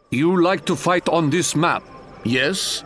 You like to fight on this map? Yes?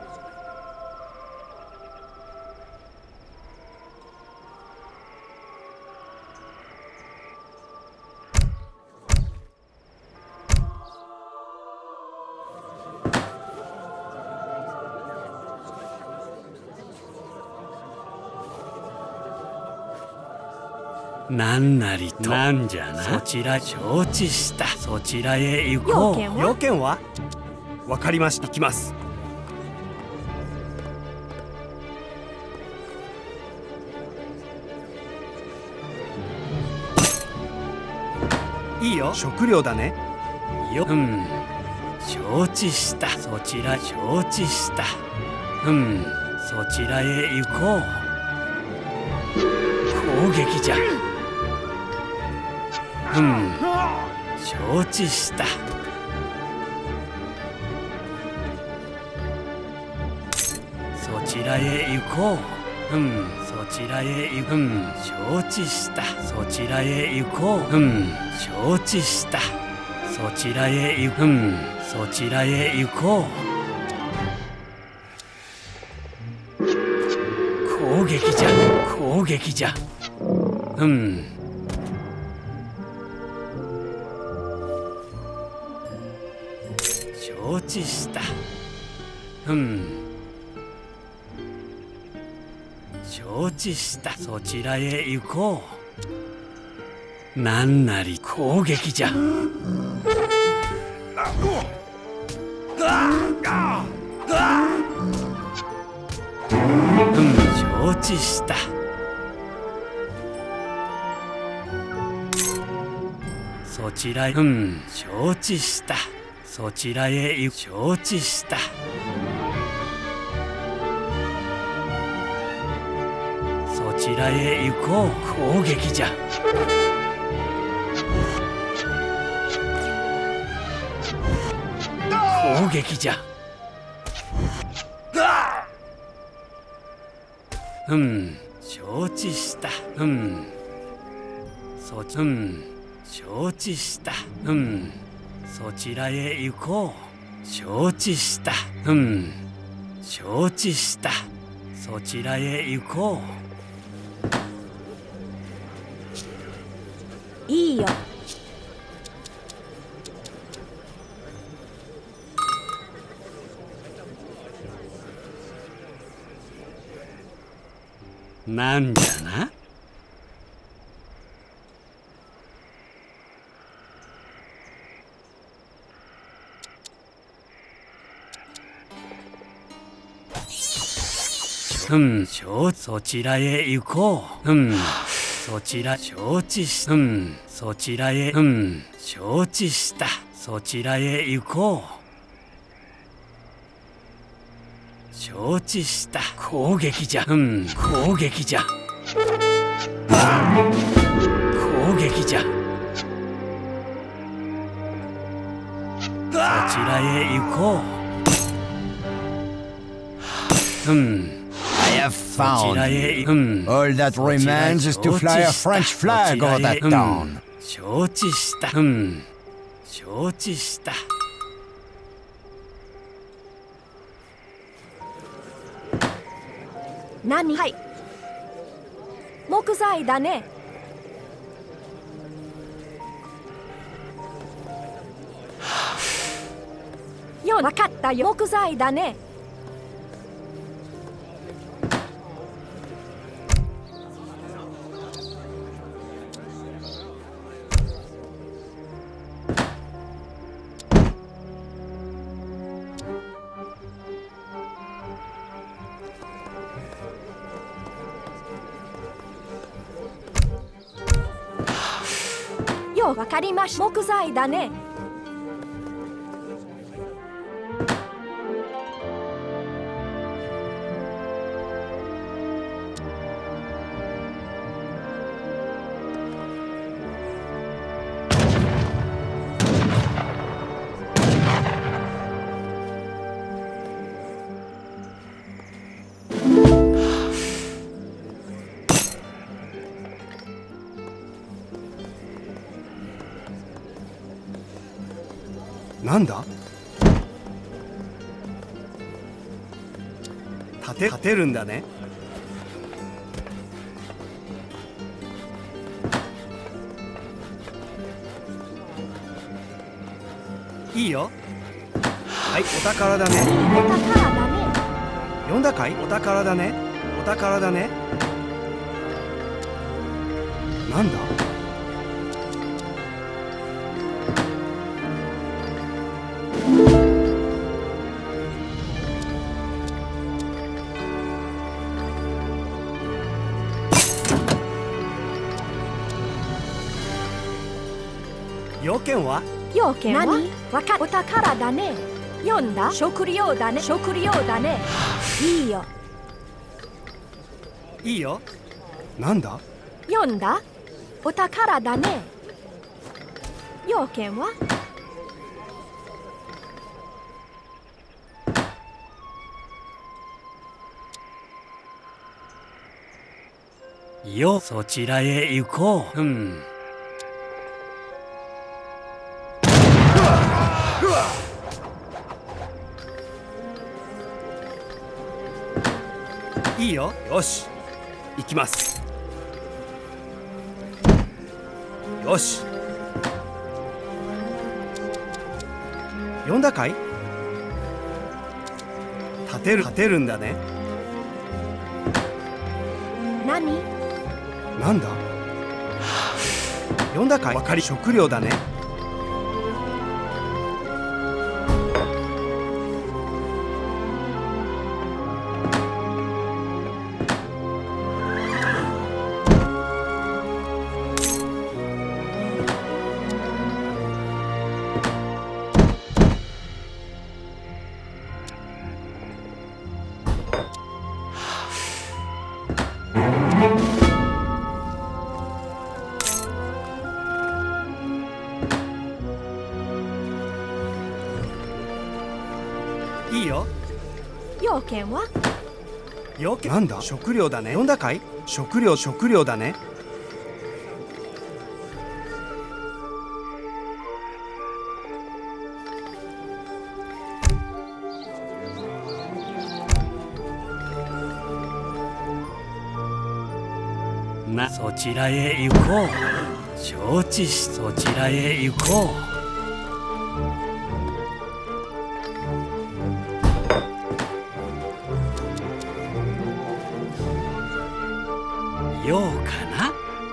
なんなりとなんじゃな。そちら承知した。そちらへ行こう。 要件はわかりました。行きます。いいよ。食料だね。 よ、承知した。そちら承知した。そちらへ行こう。攻撃じゃ。承知した。そちらへ行こう。そちらへ行く。承知した。そちらへ行こう。承知した。そちらへ行く。そちらへ行こう。攻撃じゃ。攻撃じゃ。承知した。承知した。そちらへ行こう。なんなり攻撃じゃ。承知した。そちらへ、承知した。そちらへ行く。承知した。そちらへ行こう。攻撃じゃ。攻撃じゃ。承知した。承知した。そちらへ行こう。承知した。承知した。そちらへ行こう。いいよ。 なんじゃな。そちらへ行こう。そちら承知し、そちらへ、承知した。そちらへ行こう。承知した。攻撃じゃ。攻撃じゃ。攻撃じゃ。そちらへ行こう。 I have found you. All that remains is to fly a French flag over that town. 承知した。承知した。 何？はい。木材だね。よ、わかったよ。木材だね。よ、わかりました。木材だね。 なんだ？ 立てるんだね。いいよ。はい、お宝だね。 お宝だね。 読んだかい？お宝だね。お宝だね。なんだ？要件は？ 要件は？わかっお宝だね。読んだ？食料だね。食料だね。いいよ。 いいよ。なんだ？ 読んだ？お宝だね。要件は？ よ、そちらへ行こう。 いいよ。よし、行きます。よし。読んだかい？立てるんだね。 何？ なんだ？読んだかい？わかり、食料だね。いいよ。 要件は？ 要件なんだ？食料だね。読んだかい？食料だね。 そちらへ行こう。承知し、そちらへ行こう。ようかな。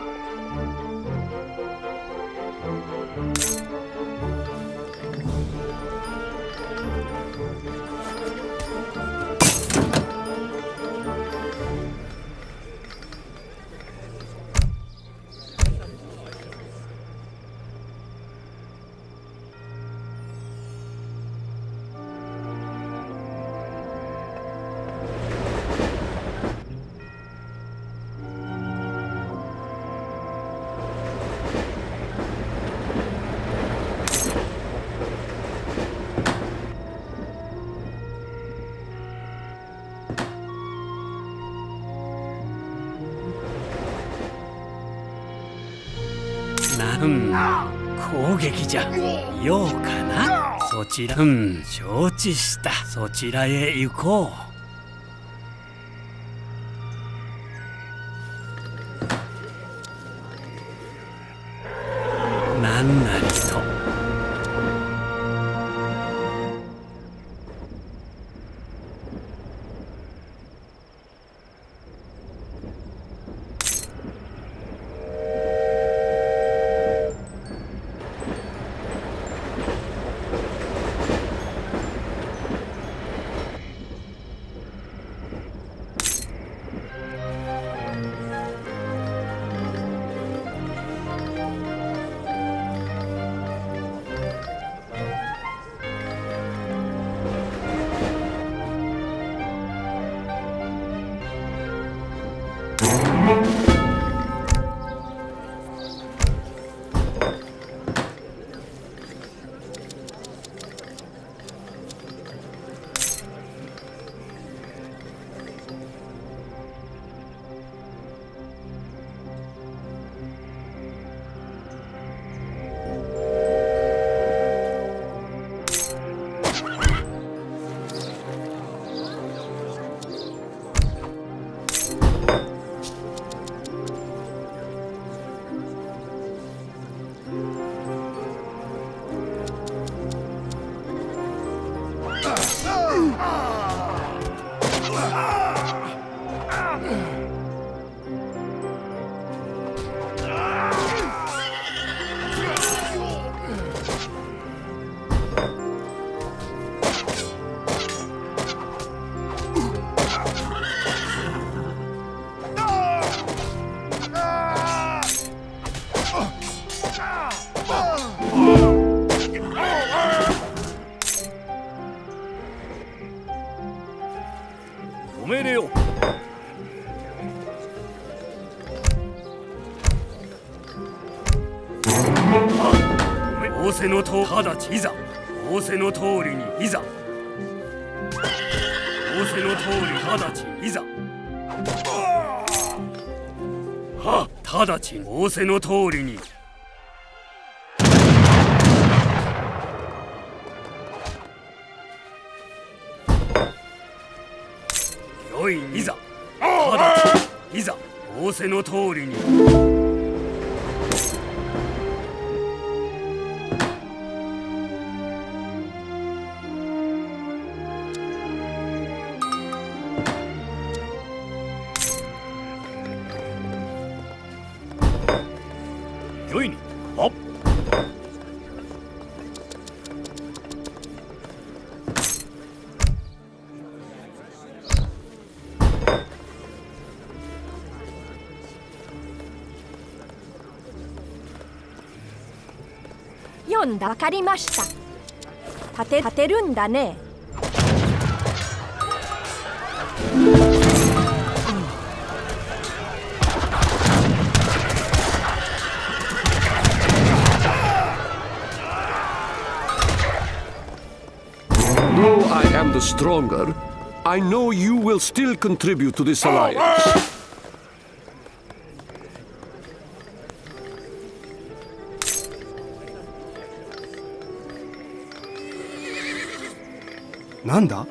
攻撃じゃ。ようかな。そちら。承知した。そちらへ行こう。なんなりと。 仰せのと直ちいざ。仰せの通りにいざ。仰せの通り直ちいざ。はっ、直ち仰せの通りに。よいいざ。直ちいざ。仰せの通りに。よいに。はっ。 読んだ。わかりました。立てるんだね。 Though I am the stronger, I know you will still contribute to this alliance. なんだ？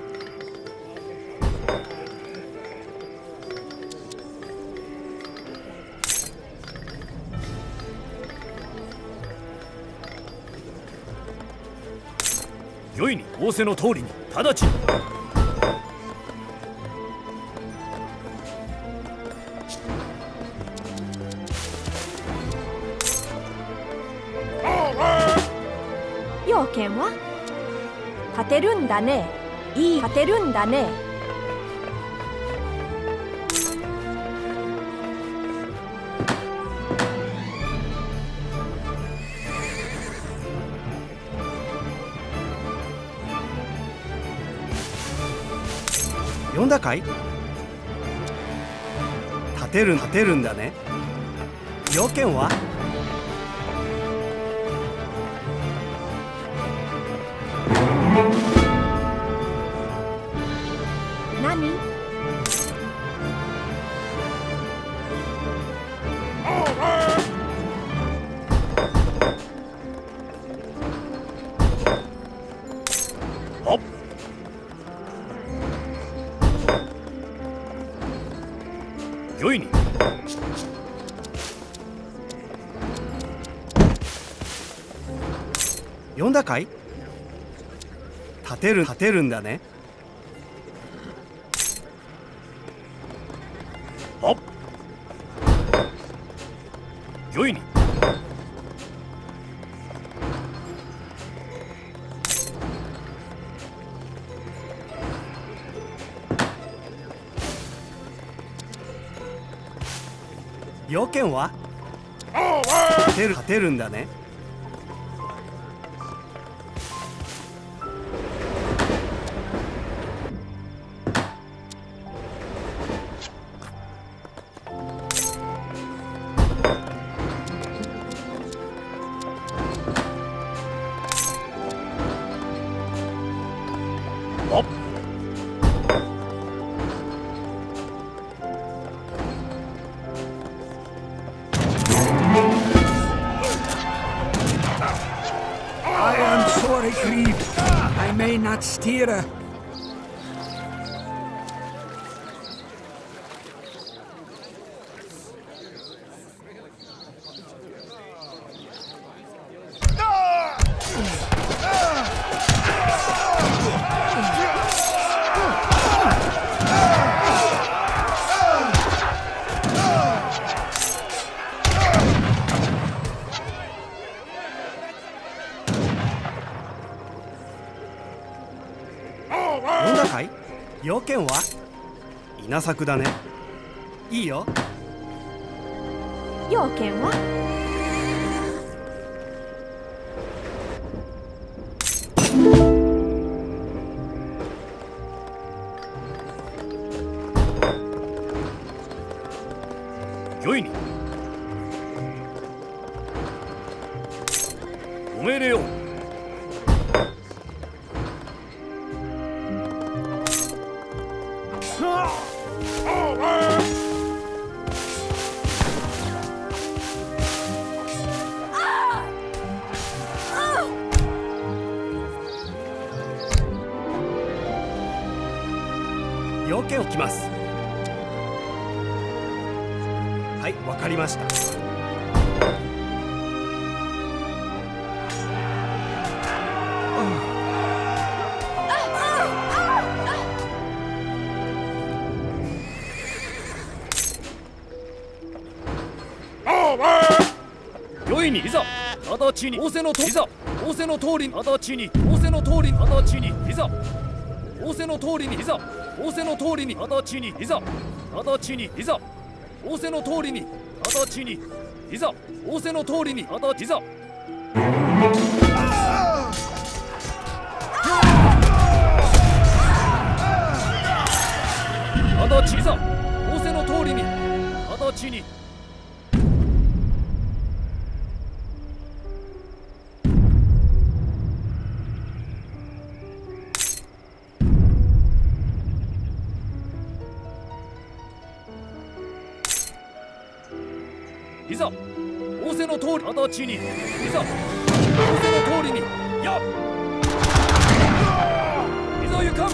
よいに。仰せの通りに直ちに。 要件は立てるんだね。いい。立てるんだね。 読んだかい？立てるんだね。要件は？ 何？ はっ。よいに。 読んだかい？立てるんだね。 はっ。よいに。 要件は？立てるんだね。 はっ。 I am sorry, Grieve. I may not steer. 読んだかい？要件は？稲作だね。いいよ。 要件は？ よいに。お命令を。 要件を聞きます。はい、わかりました。 よいにいざ直ちに仰せのといざ仰せの通りに直ちに仰せの通りに直ちにいざ仰せの通りにいざ仰せの通りに直ちにいざ直ちにいざ仰せの通りに直ちにいざ仰せの通りに直ちいざ直ちいざ仰せの通りに直ちにいざ仰せの通り直ちにいざ仰せの通りにやいざ行かん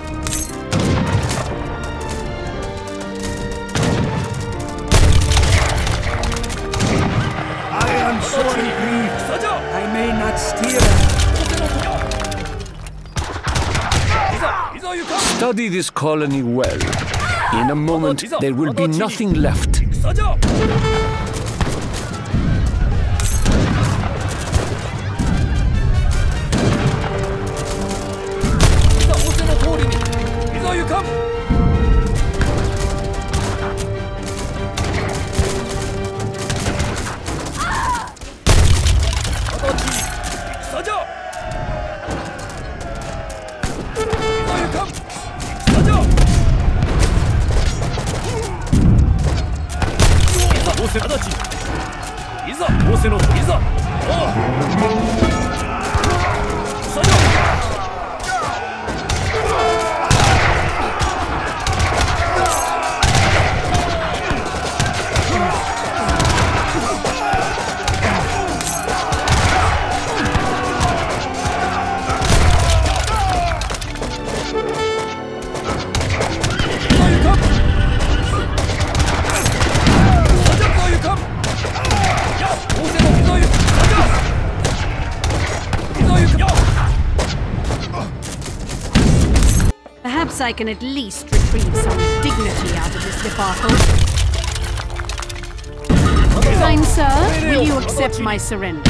Sorry, Grieve. I may not steer. Study this colony well. In a moment, there will be nothing left. Perhaps I can at least retrieve some dignity out of this debacle. Kind sir, will you accept my surrender?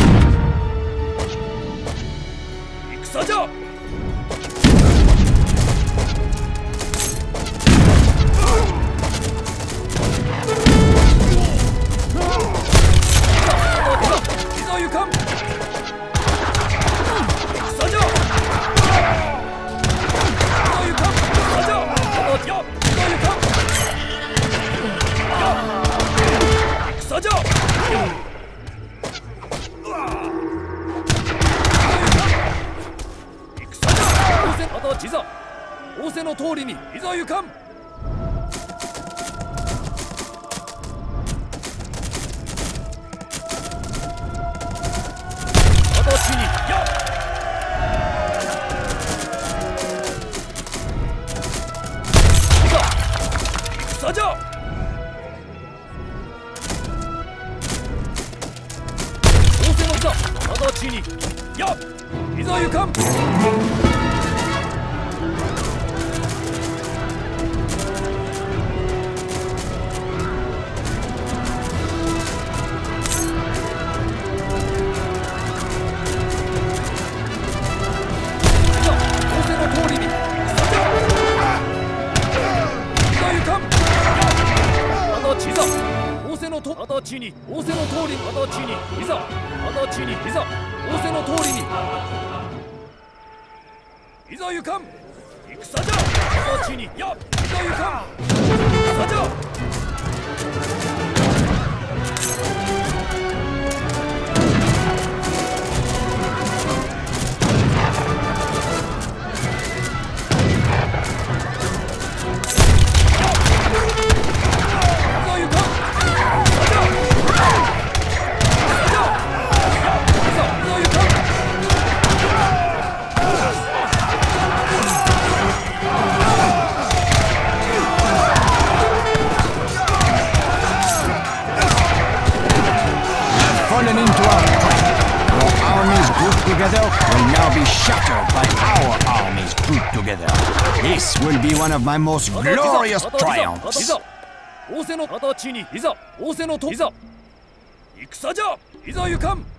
fallen into our trap. Your armies grouped together will now be shattered by our armies grouped together. This will be one of my most glorious triumphs. いざ仰せの形にいざ仰せのといざ戦じゃいざ行かん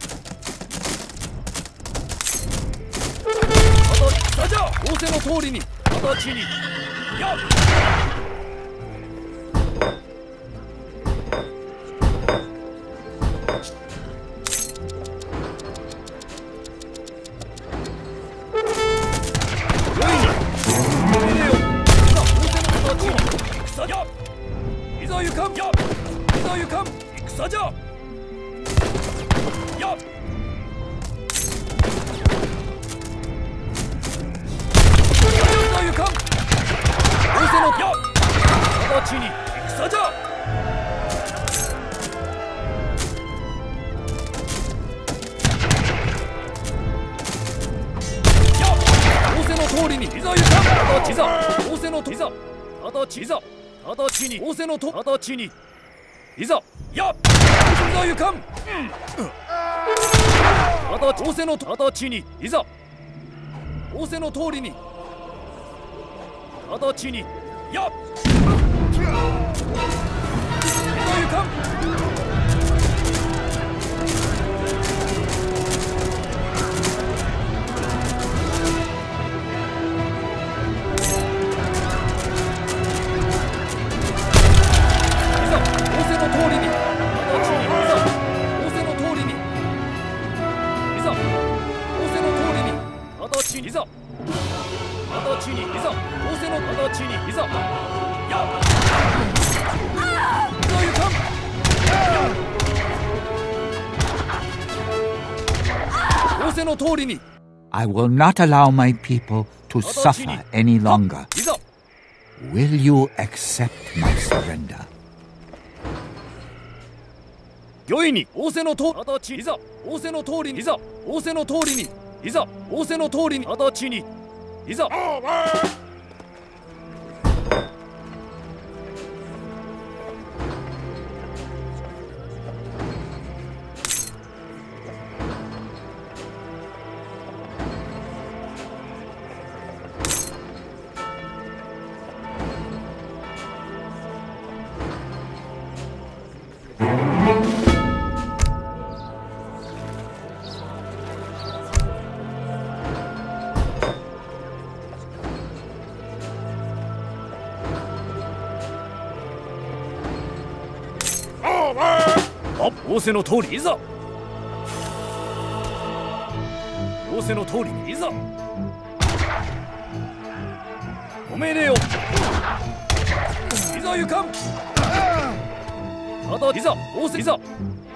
戦じゃ仰せの通りに形にやっいざ行かんやいざ行かん戦じゃやいざ行かん仰せのや形に戦じゃや仰せの通りにいざ行かん形いざ仰せのといざ形いざ形に仰せのと形にいざやいざ行かん仰せの形にいざ仰せの通りに形にやいざ行かんいざ形にいざ仰せの形にいざやいざ行かん仰せの通りに I will not allow my people to suffer any longer. Will you accept my surrender? 御意に仰せのと形いざ仰せの通りにいざ仰せの通りにいざ仰せの通りに形にいざ仰せの通りいざ仰せの通りにいざお命令をいざ行かんただいざ仰せいざ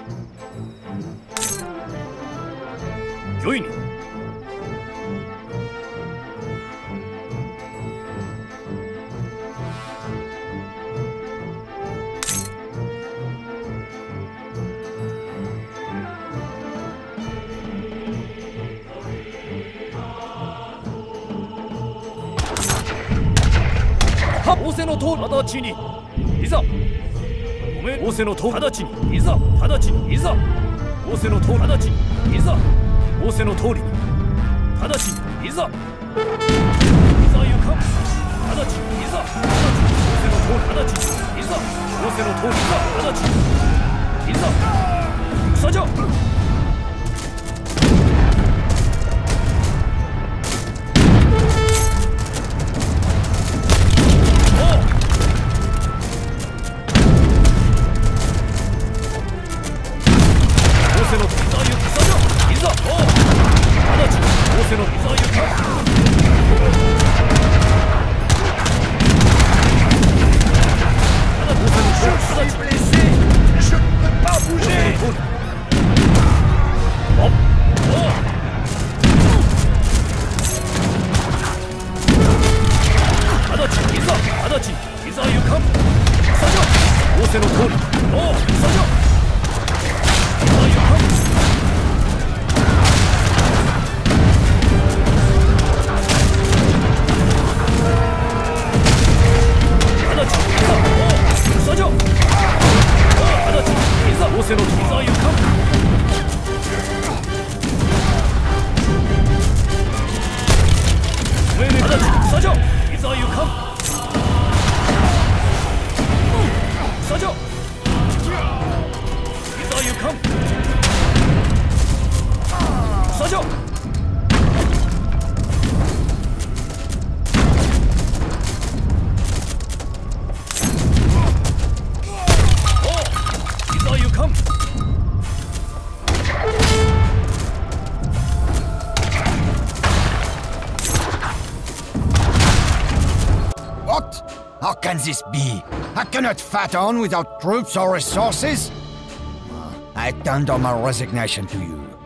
御意に仰せのと直ちにいざおめ仰せのと直ちにいざ直ちにいざ仰せのと直ちにいざ仰せの通りに直ちにいざいざ行かん直ちにいざ仰せのと直ちにいざ仰せのといざ直ちにいざ戦じゃ登場。いざ行かん。 What? How can this be? I cannot fight on without troops or resources. I tender my resignation to you.